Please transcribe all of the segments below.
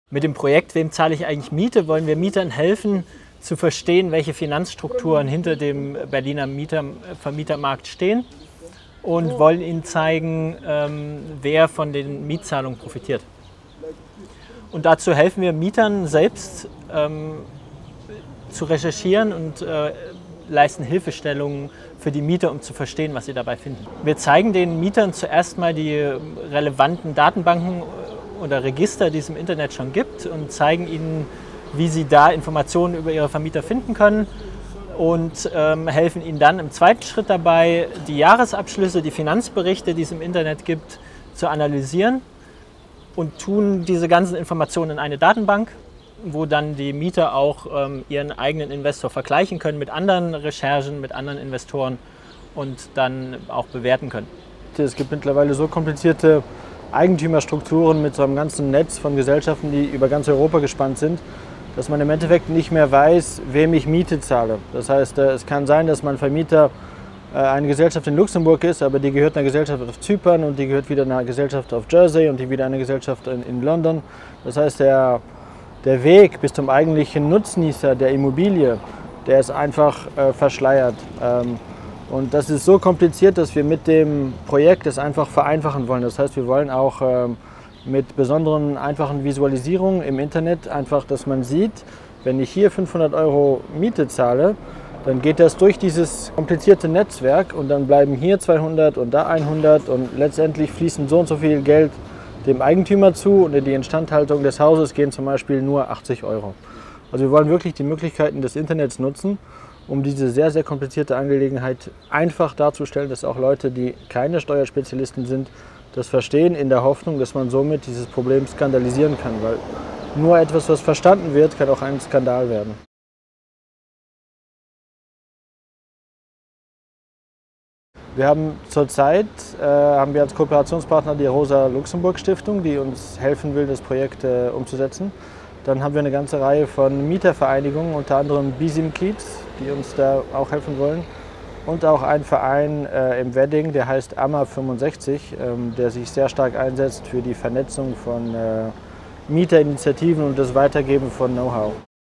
Mit dem Projekt Wem zahle ich eigentlich Miete? Wollen wir Mietern helfen, zu verstehen, welche Finanzstrukturen hinter dem Berliner Vermietermarkt stehen und wollen ihnen zeigen, wer von den Mietzahlungen profitiert. Und dazu helfen wir Mietern selbst zu recherchieren und leisten Hilfestellungen für die Mieter, um zu verstehen, was sie dabei finden. Wir zeigen den Mietern zuerst mal die relevanten Datenbanken oder Register, die es im Internet schon gibt, und zeigen ihnen, wie sie da Informationen über ihre Vermieter finden können und helfen ihnen dann im zweiten Schritt dabei, die Jahresabschlüsse, die Finanzberichte, die es im Internet gibt, zu analysieren und tun diese ganzen Informationen in eine Datenbank, wo dann die Mieter auch ihren eigenen Investor vergleichen können mit anderen Recherchen, mit anderen Investoren und dann auch bewerten können. Es gibt mittlerweile so komplizierte Eigentümerstrukturen mit so einem ganzen Netz von Gesellschaften, die über ganz Europa gespannt sind, dass man im Endeffekt nicht mehr weiß, wem ich Miete zahle. Das heißt, es kann sein, dass mein Vermieter eine Gesellschaft in Luxemburg ist, aber die gehört einer Gesellschaft auf Zypern und die gehört wieder einer Gesellschaft auf Jersey und die wieder einer Gesellschaft in London. Das heißt, der Weg bis zum eigentlichen Nutznießer der Immobilie, der ist einfach verschleiert. Und das ist so kompliziert, dass wir mit dem Projekt es einfach vereinfachen wollen. Das heißt, wir wollen auch mit besonderen, einfachen Visualisierungen im Internet einfach, dass man sieht, wenn ich hier 500 € Miete zahle, dann geht das durch dieses komplizierte Netzwerk und dann bleiben hier 200 und da 100 und letztendlich fließen so und so viel Geld dem Eigentümer zu und in die Instandhaltung des Hauses gehen zum Beispiel nur 80 €. Also wir wollen wirklich die Möglichkeiten des Internets nutzen, um diese sehr, sehr komplizierte Angelegenheit einfach darzustellen, dass auch Leute, die keine Steuerspezialisten sind, das verstehen, in der Hoffnung, dass man somit dieses Problem skandalisieren kann, weil nur etwas, was verstanden wird, kann auch ein Skandal werden. Wir haben zurzeit haben wir als Kooperationspartner die Rosa-Luxemburg-Stiftung, die uns helfen will, das Projekt umzusetzen. Dann haben wir eine ganze Reihe von Mietervereinigungen, unter anderem BISIM Kiez, die uns da auch helfen wollen. Und auch ein Verein im Wedding, der heißt AMA 65, der sich sehr stark einsetzt für die Vernetzung von Mieterinitiativen und das Weitergeben von Know-how.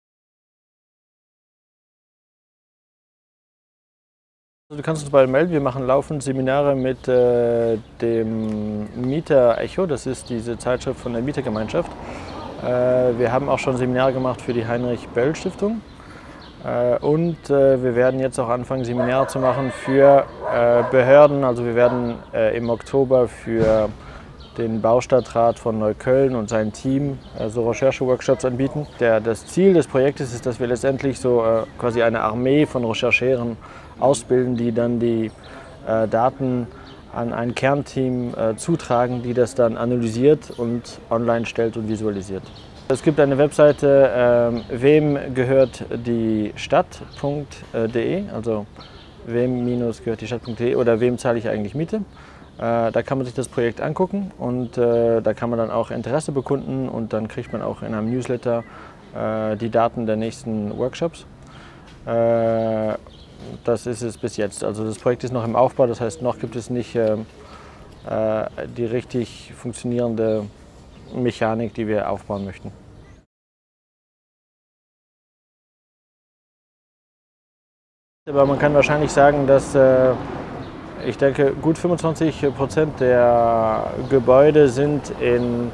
Du kannst uns bald melden, wir machen laufend Seminare mit dem Mieter Echo, das ist diese Zeitschrift von der Mietergemeinschaft. Wir haben auch schon Seminare gemacht für die Heinrich-Böll-Stiftung. Und wir werden jetzt auch anfangen, Seminare zu machen für Behörden. Also wir werden im Oktober für den Baustadtrat von Neukölln und sein Team so Recherche-Workshops anbieten. Das Ziel des Projektes ist, dass wir letztendlich so quasi eine Armee von Rechercheuren ausbilden, die dann die Daten an ein Kernteam zutragen, die das dann analysiert und online stellt und visualisiert. Es gibt eine Webseite wem gehört die Stadt.de, also wem-gehört die Stadt.de oder wem zahle ich eigentlich Miete. Da kann man sich das Projekt angucken und da kann man dann auch Interesse bekunden und dann kriegt man auch in einem Newsletter die Daten der nächsten Workshops. Das ist es bis jetzt. Also das Projekt ist noch im Aufbau, das heißt, noch gibt es nicht die richtig funktionierende Mechanik, die wir aufbauen möchten. Aber man kann wahrscheinlich sagen, dass ich denke, gut 25% der Gebäude sind in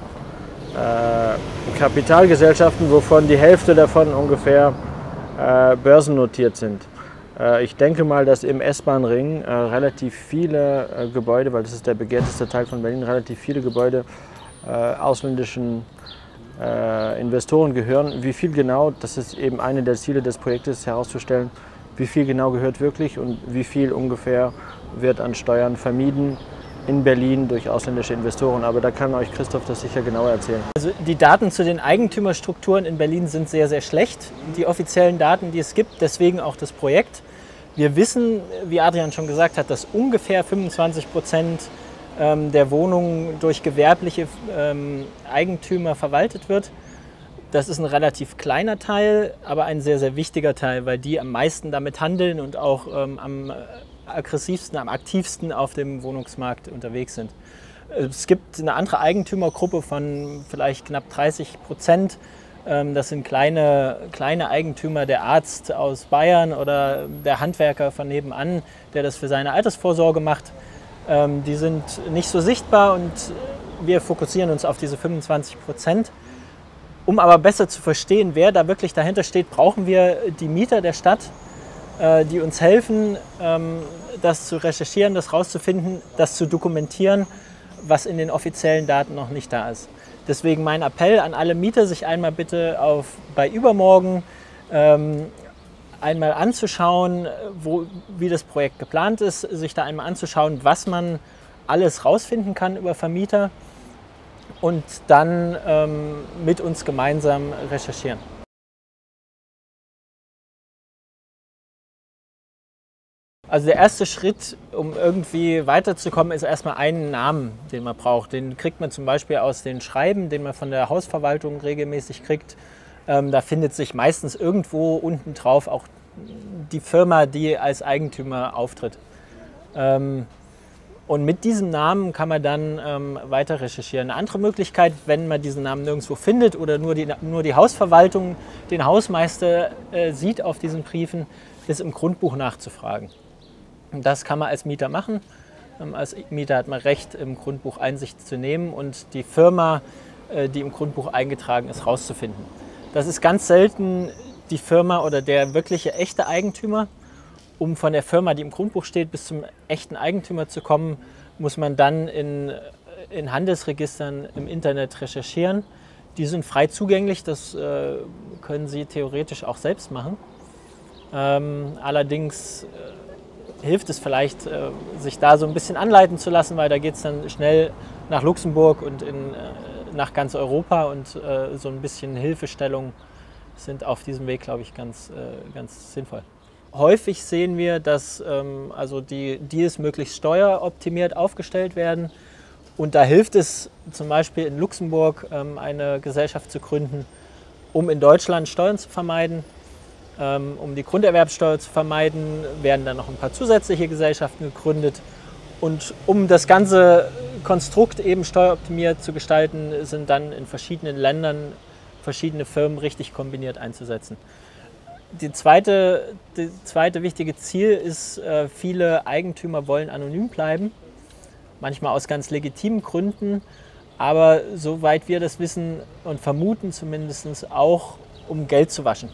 Kapitalgesellschaften, wovon die Hälfte davon ungefähr börsennotiert sind. Ich denke mal, dass im S-Bahn-Ring relativ viele Gebäude, weil das ist der begehrteste Teil von Berlin, relativ viele Gebäude ausländischen Investoren gehören. Wie viel genau, das ist eben eine der Ziele des Projektes, herauszustellen, wie viel genau gehört wirklich und wie viel ungefähr wird an Steuern vermieden in Berlin durch ausländische Investoren. Aber da kann euch Christoph das sicher genauer erzählen. Also die Daten zu den Eigentümerstrukturen in Berlin sind sehr, sehr schlecht. Die offiziellen Daten, die es gibt, deswegen auch das Projekt. Wir wissen, wie Adrian schon gesagt hat, dass ungefähr 25% der Wohnungen durch gewerbliche Eigentümer verwaltet wird. Das ist ein relativ kleiner Teil, aber ein sehr, sehr wichtiger Teil, weil die am meisten damit handeln und auch am aggressivsten, am aktivsten auf dem Wohnungsmarkt unterwegs sind. Es gibt eine andere Eigentümergruppe von vielleicht knapp 30%. Das sind kleine Eigentümer, der Arzt aus Bayern oder der Handwerker von nebenan, der das für seine Altersvorsorge macht. Die sind nicht so sichtbar und wir fokussieren uns auf diese 25%. Um aber besser zu verstehen, wer da wirklich dahinter steht, brauchen wir die Mieter der Stadt, die uns helfen, das zu recherchieren, das rauszufinden, das zu dokumentieren, was in den offiziellen Daten noch nicht da ist. Deswegen mein Appell an alle Mieter, sich einmal bitte bei Übermorgen einmal anzuschauen, wie das Projekt geplant ist, sich da einmal anzuschauen, was man alles rausfinden kann über Vermieter und dann mit uns gemeinsam recherchieren. Also der erste Schritt, um irgendwie weiterzukommen, ist erstmal einen Namen, den man braucht. Den kriegt man zum Beispiel aus den Schreiben, den man von der Hausverwaltung regelmäßig kriegt. Da findet sich meistens irgendwo unten drauf auch die Firma, die als Eigentümer auftritt. Und mit diesem Namen kann man dann weiter recherchieren. Eine andere Möglichkeit, wenn man diesen Namen nirgendwo findet oder nur die Hausverwaltung, den Hausmeister sieht auf diesen Briefen, ist im Grundbuch nachzufragen. Das kann man als Mieter machen. Als Mieter hat man Recht, im Grundbuch Einsicht zu nehmen und die Firma, die im Grundbuch eingetragen ist, rauszufinden. Das ist ganz selten die Firma oder der wirkliche echte Eigentümer. Um von der Firma, die im Grundbuch steht, bis zum echten Eigentümer zu kommen, muss man dann in Handelsregistern im Internet recherchieren. Die sind frei zugänglich, das können Sie theoretisch auch selbst machen. Allerdings hilft es vielleicht, sich da so ein bisschen anleiten zu lassen, weil da geht es dann schnell nach Luxemburg und nach ganz Europa und so ein bisschen Hilfestellung sind auf diesem Weg, glaube ich, ganz sinnvoll. Häufig sehen wir, dass also die Deals möglichst steueroptimiert aufgestellt werden und da hilft es zum Beispiel in Luxemburg eine Gesellschaft zu gründen, um in Deutschland Steuern zu vermeiden. Um die Grunderwerbsteuer zu vermeiden, werden dann noch ein paar zusätzliche Gesellschaften gegründet. Und um das ganze Konstrukt eben steueroptimiert zu gestalten, sind dann in verschiedenen Ländern verschiedene Firmen richtig kombiniert einzusetzen. Das zweite wichtige Ziel ist, viele Eigentümer wollen anonym bleiben, manchmal aus ganz legitimen Gründen, aber soweit wir das wissen und vermuten zumindest auch, um Geld zu waschen.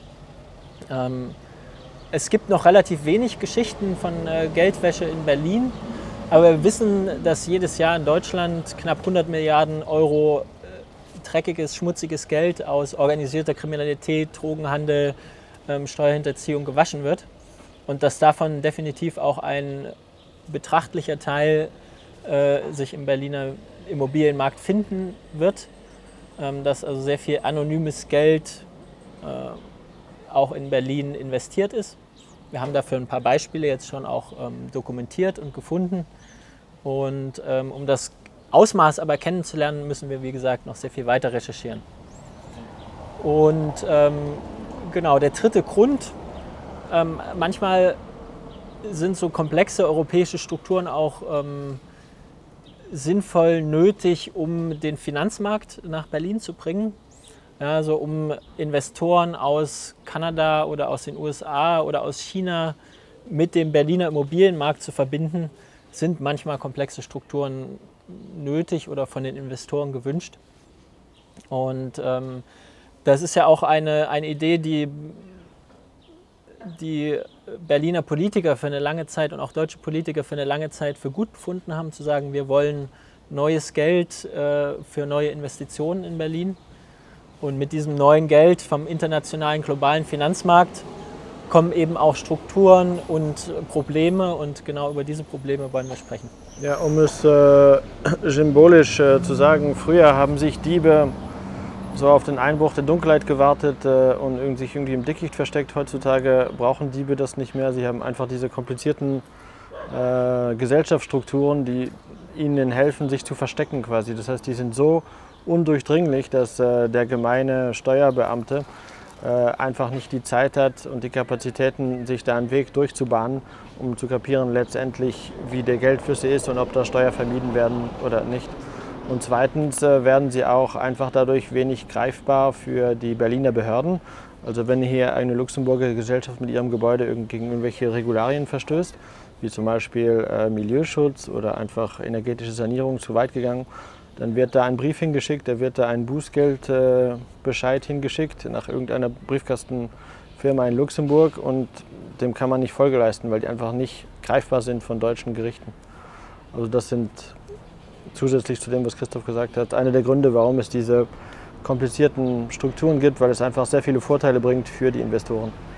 Es gibt noch relativ wenig Geschichten von Geldwäsche in Berlin, aber wir wissen, dass jedes Jahr in Deutschland knapp 100 Milliarden Euro dreckiges, schmutziges Geld aus organisierter Kriminalität, Drogenhandel, Steuerhinterziehung gewaschen wird und dass davon definitiv auch ein betrachtlicher Teil sich im Berliner Immobilienmarkt finden wird, dass also sehr viel anonymes Geld auch in Berlin investiert ist. Wir haben dafür ein paar Beispiele jetzt schon auch dokumentiert und gefunden. Und um das Ausmaß aber kennenzulernen, müssen wir, wie gesagt, noch sehr viel weiter recherchieren. Und genau, der dritte Grund, manchmal sind so komplexe europäische Strukturen auch sinnvoll nötig, um den Finanzmarkt nach Berlin zu bringen. Ja, so um Investoren aus Kanada oder aus den USA oder aus China mit dem Berliner Immobilienmarkt zu verbinden, sind manchmal komplexe Strukturen nötig oder von den Investoren gewünscht. Und das ist ja auch eine Idee, die Berliner Politiker für eine lange Zeit und auch deutsche Politiker für eine lange Zeit für gut befunden haben, zu sagen, wir wollen neues Geld für neue Investitionen in Berlin. Und mit diesem neuen Geld vom internationalen globalen Finanzmarkt kommen eben auch Strukturen und Probleme und genau über diese Probleme wollen wir sprechen. Ja, um es symbolisch zu sagen, früher haben sich Diebe so auf den Einbruch der Dunkelheit gewartet und sich irgendwie im Dickicht versteckt. Heutzutage brauchen Diebe das nicht mehr. Sie haben einfach diese komplizierten Gesellschaftsstrukturen, die ihnen helfen, sich zu verstecken quasi. Das heißt, die sind so undurchdringlich, dass der gemeine Steuerbeamte einfach nicht die Zeit hat und die Kapazitäten, sich da einen Weg durchzubahnen, um zu kapieren letztendlich, wie der Geldflüsse ist und ob da Steuer vermieden werden oder nicht. Und zweitens werden sie auch einfach dadurch wenig greifbar für die Berliner Behörden. Also wenn hier eine Luxemburger Gesellschaft mit ihrem Gebäude gegen irgendwelche Regularien verstößt, wie zum Beispiel Milieuschutz oder einfach energetische Sanierung zu weit gegangen, dann wird da ein Brief hingeschickt, da wird da ein Bußgeldbescheid hingeschickt nach irgendeiner Briefkastenfirma in Luxemburg und dem kann man nicht Folge leisten, weil die einfach nicht greifbar sind von deutschen Gerichten. Also das sind zusätzlich zu dem, was Christoph gesagt hat, einer der Gründe, warum es diese komplizierten Strukturen gibt, weil es einfach sehr viele Vorteile bringt für die Investoren.